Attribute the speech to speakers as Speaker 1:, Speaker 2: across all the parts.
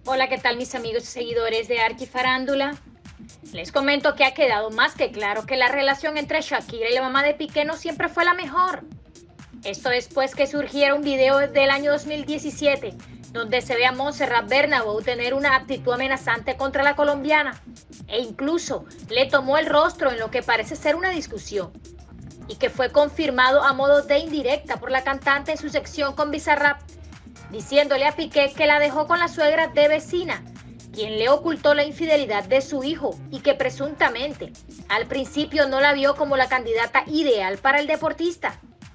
Speaker 1: Hola, ¿qué tal mis amigos y seguidores de Archifarándula? Les comento que ha quedado más que claro que la relación entre Shakira y la mamá de Piqué no siempre fue la mejor. Esto después que surgiera un video del año 2017 donde se ve a Montserrat Bernabeu tener una actitud amenazante contra la colombiana e incluso le tomó el rostro en lo que parece ser una discusión y que fue confirmado a modo de indirecta por la cantante en su sección con Bizarrap, diciéndole a Piqué que la dejó con la suegra de vecina, quien le ocultó la infidelidad de su hijo y que presuntamente al principio no la vio como la candidata ideal para el deportista.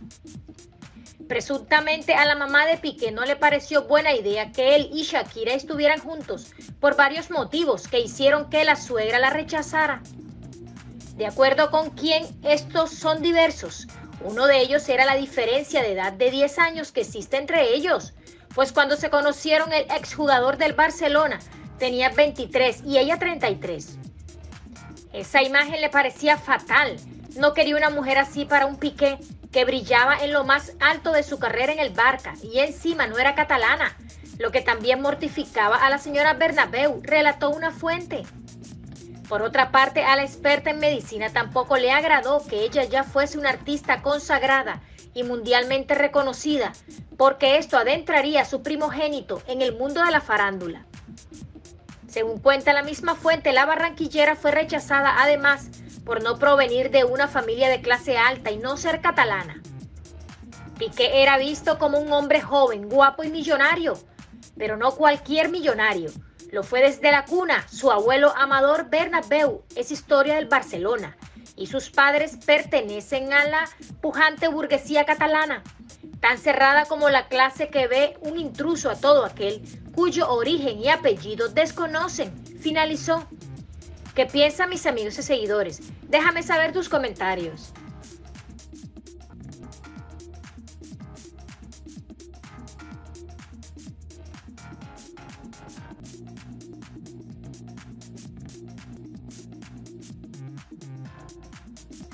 Speaker 1: Presuntamente a la mamá de Piqué no le pareció buena idea que él y Shakira estuvieran juntos por varios motivos que hicieron que la suegra la rechazara. De acuerdo con quien, estos son diversos. Uno de ellos era la diferencia de edad de 10 años que existe entre ellos, pues cuando se conocieron el exjugador del Barcelona tenía 23 y ella 33. Esa imagen le parecía fatal. No quería una mujer así para un Piqué que brillaba en lo más alto de su carrera en el Barça y encima no era catalana, lo que también mortificaba a la señora Bernabeu, relató una fuente. Por otra parte, a la experta en medicina tampoco le agradó que ella ya fuese una artista consagrada y mundialmente reconocida, porque esto adentraría a su primogénito en el mundo de la farándula. Según cuenta la misma fuente, la barranquillera fue rechazada además por no provenir de una familia de clase alta y no ser catalana. Piqué era visto como un hombre joven, guapo y millonario, pero no cualquier millonario. Lo fue desde la cuna. Su abuelo Amador Bernabeu es historia del Barcelona y sus padres pertenecen a la pujante burguesía catalana, tan cerrada como la clase que ve un intruso a todo aquel cuyo origen y apellido desconocen, finalizó. ¿Qué piensan mis amigos y seguidores? Déjame saber tus comentarios.